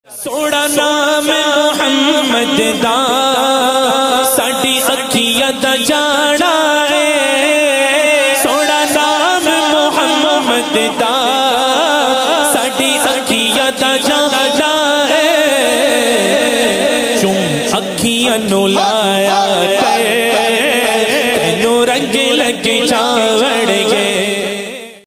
Soda नाम मुहम्मद दा साडी अखियां दा जाना है। सोड़ा नाम मुहम्मद दा साडी अखियां दा जाना है। चुम अखियां नु लाया तेनू रंग लग जावणगे।